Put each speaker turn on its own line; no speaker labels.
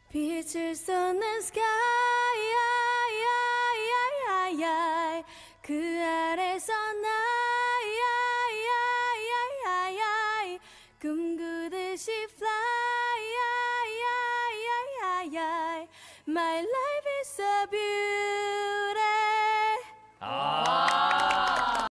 빛을 쏟는 sky 그 아래서 나 꿈꾸듯이 fly My life is a beauty